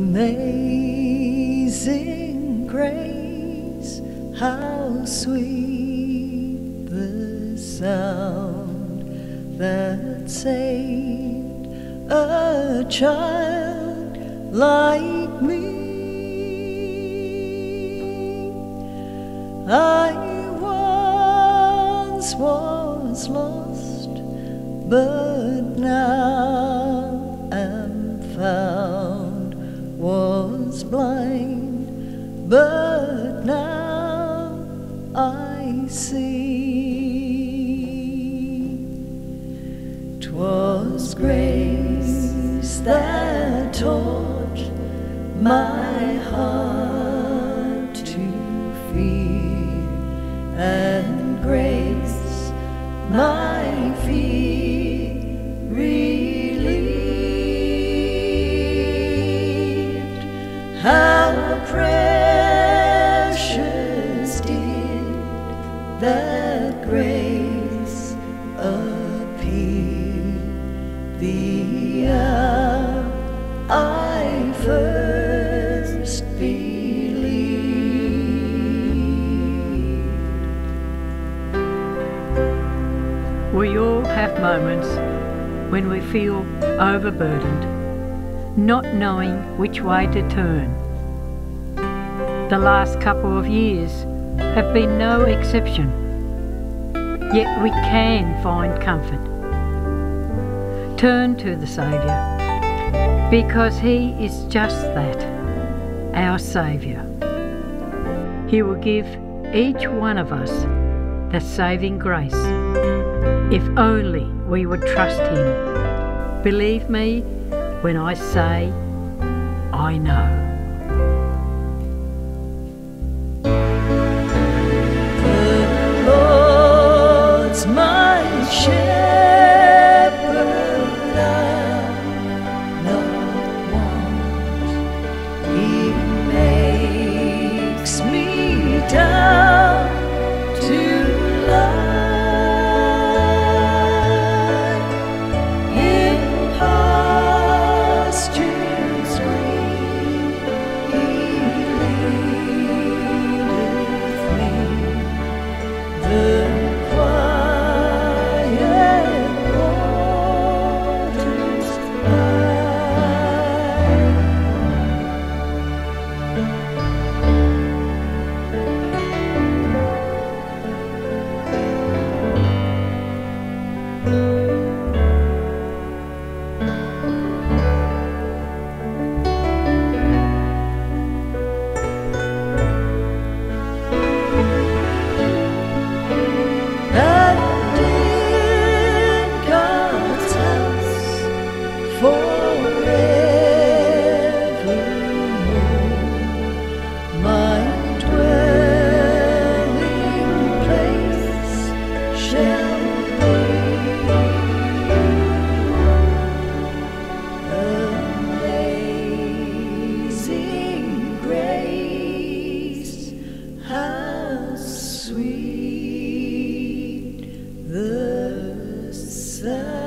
Amazing grace, how sweet the sound that saved a child like me. I once was lost, but now am found, was blind, but now I see. 'Twas grace that taught my heart to fear, and grace my fear relieved. How precious did that grace appear the hour I first believed. We all have moments when we feel overburdened, not knowing which way to turn. The last couple of years have been no exception, yet we can find comfort. Turn to the Saviour, because He is just that, our Saviour. He will give each one of us the saving grace, if only we would trust Him. Believe me when I say, I know. The Lord's my shepherd, I'll not want. He makes me down to lie in pastures green. He leadeth me the quiet waters by. And in God's house forevermore, my dwelling place shall be. Amazing grace, how sweet the sound.